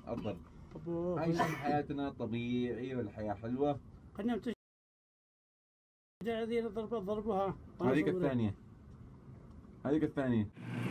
الضرب. عايشين حياتنا طبيعي والحياة حلوة. خلينا نمتشي هذه ضربها. هذيك الثانية.